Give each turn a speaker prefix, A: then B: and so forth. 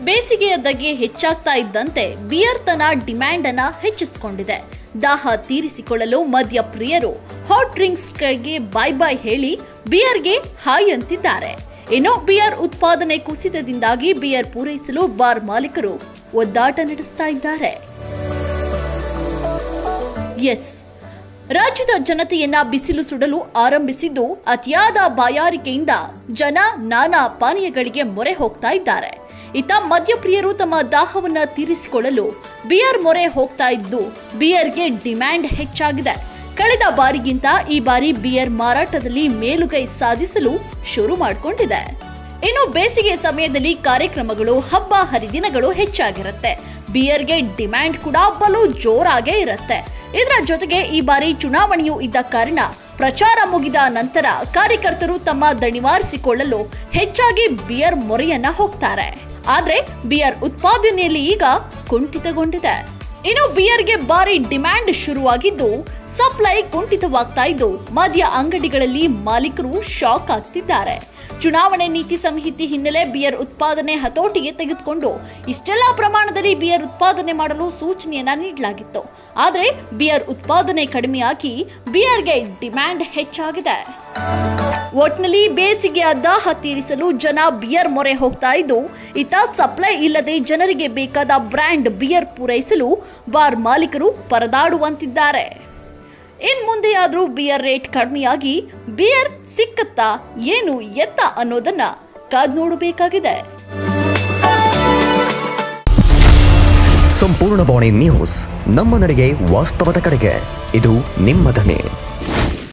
A: ಬೇಸಿಗೆಯ ಧಗೆ ಹೆಚ್ಚಾಗ್ತಾ ಇದ್ದಂತೆ ಬಿಯರ್ ತನ್ನ ಡಿಮ್ಯಾಂಡ್ ಅನ್ನ ಹೆಚ್ಚಿಸಿಕೊಂಡಿದೆ. ದಾಹ ತೀರಿಸಿಕೊಳ್ಳಲು ಮದ್ಯ ಪ್ರಿಯರು ಹಾಟ್ ಡ್ರಿಂಕ್ಸ್ಗೆ ಬಾಯ್ ಹೇಳಿ ಬಿಯರ್ಗೆ ಹಾಯ್ ಅಂತಿದ್ದಾರೆ. ಇನ್ನು ಬಿಯರ್ ಉತ್ಪಾದನೆ ಕುಸಿತದಿಂದಾಗಿ ಬಿಯರ್ ಪೂರೈಸಲು ಬಾರ್ ಮಾಲೀಕರು ಒದ್ದಾಟ ನಡೆಸ್ತಾ ಇದ್ದಾರೆ. ರಾಜ್ಯದ ಜನತೆಯನ್ನ ಬಿಸಿಲು ಸುಡಲು ಆರಂಭಿಸಿದ್ದು ಅತಿಯಾದ ಬಾಯಾರಿಕೆಯಿಂದ ಜನ ನಾನಾ ಪಾನೀಯಗಳಿಗೆ ಮೊರೆ ಹೋಗ್ತಾ ಇದ್ದಾರೆ. ಇತ್ತ ಮದ್ಯಪ್ರಿಯರು ತಮ್ಮ ದಾಹವನ್ನ ತೀರಿಸಿಕೊಳ್ಳಲು ಬಿಯರ್ ಮೊರೆ ಹೋಗ್ತಾ ಇದ್ದು ಬಿಯರ್ಗೆ ಡಿಮ್ಯಾಂಡ್ ಹೆಚ್ಚಾಗಿದೆ. ಕಳೆದ ಬಾರಿಗಿಂತ ಈ ಬಾರಿ ಬಿಯರ್ ಮಾರಾಟದಲ್ಲಿ ಮೇಲುಗೈ ಸಾಧಿಸಲು ಶುರು ಮಾಡಿಕೊಂಡಿದೆ. ಇನ್ನು ಬೇಸಿಗೆ ಸಮಯದಲ್ಲಿ ಕಾರ್ಯಕ್ರಮಗಳು, ಹಬ್ಬ ಹರಿದಿನಗಳು ಹೆಚ್ಚಾಗಿರುತ್ತೆ. ಬಿಯರ್ಗೆ ಡಿಮ್ಯಾಂಡ್ ಕೂಡ ಬಲು ಜೋರಾಗೇ ಇರುತ್ತೆ. ಇದರ ಜೊತೆಗೆ ಈ ಬಾರಿ ಚುನಾವಣೆಯೂ ಇದ್ದ ಕಾರಣ ಪ್ರಚಾರ ಮುಗಿದ ನಂತರ ಕಾರ್ಯಕರ್ತರು ತಮ್ಮ ದಣಿವಾರಿಸಿಕೊಳ್ಳಲು ಹೆಚ್ಚಾಗಿ ಬಿಯರ್ ಮೊರೆಯನ್ನ ಹೋಗ್ತಾರೆ. ಆದ್ರೆ ಬಿಯರ್ ಉತ್ಪಾದನೆಯಲ್ಲಿ ಈಗ ಕುಂಠಿತಗೊಂಡಿದೆ. ಇನ್ನು ಬಿಯರ್ಗೆ ಭಾರಿ ಡಿಮ್ಯಾಂಡ್ ಶುರುವಾಗಿದ್ದು ಸಪ್ಲೈ ಕುಂಠಿತವಾಗ್ತಾ ಇದ್ದು ಮದ್ಯ ಅಂಗಡಿಗಳಲ್ಲಿ ಮಾಲೀಕರು ಶಾಕ್ ಆಗ್ತಿದ್ದಾರೆ. ಚುನಾವಣೆ ನೀತಿ ಸಂಹಿತೆ ಹಿನ್ನೆಲೆ ಬಿಯರ್ ಉತ್ಪಾದನೆ ಹತೋಟಿಗೆ ತೆಗೆದುಕೊಂಡು ಇಷ್ಟೆಲ್ಲಾ ಪ್ರಮಾಣದಲ್ಲಿ ಬಿಯರ್ ಉತ್ಪಾದನೆ ಮಾಡಲು ಸೂಚನೆಯನ್ನ ನೀಡಲಾಗಿತ್ತು. ಆದರೆ ಬಿಯರ್ ಉತ್ಪಾದನೆ ಕಡಿಮೆಯಾಗಿ ಬಿಯರ್ಗೆ ಡಿಮ್ಯಾಂಡ್ ಹೆಚ್ಚಾಗಿದೆ. ಒಟ್ನಲ್ಲಿ ಬೇಸಿಗೆಯ ದಾಹ ತೀರಿಸಲು ಜನ ಬಿಯರ್ ಮೊರೆ ಹೋಗ್ತಾ ಇದ್ದು ಇತ್ತ ಸಪ್ಲೈ ಇಲ್ಲದೆ ಜನರಿಗೆ ಬೇಕಾದ ಬ್ರ್ಯಾಂಡ್ ಬಿಯರ್ ಪೂರೈಸಲು ಬಾರ್ ಮಾಲೀಕರು ಪರದಾಡುವಂತಿದ್ದಾರೆ. ಇನ್ ಮುಂದೆಯಾದ್ರೂ ಬಿಯರ್ ರೇಟ್ ಕಡಿಮೆಯಾಗಿ ಬಿಯರ್ ಸಿಕ್ಕತ್ತಾ ಏನು ಎತ್ತ ಅನ್ನೋದನ್ನ ಕಾದ್ ನೋಡಬೇಕಾಗಿದೆ.
B: ಸಂಪೂರ್ಣ ಬಾಣಿ ನ್ಯೂಸ್, ನಮ್ಮ ನಡೆಗೆ ವಾಸ್ತವದ ಕಡೆಗೆ. ಇದು ನಿಮ್ಮ ಧ್ವನಿ.